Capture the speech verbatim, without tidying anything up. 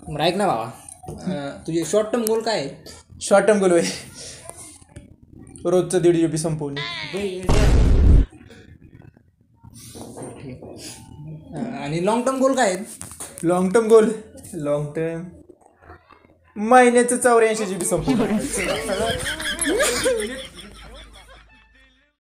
बरं ऐक ना बाबा, अं, तुझे शॉर्ट टर्म गोल काय आहे? शॉर्ट टर्म गोल आहे रोजचं दीड जी बी संपवणे. अं, आणि लॉंग टर्म गोल काय आहेत? Long term goal long term महिन्याचं चौऱ्याऐंशी जी बी संपवणे.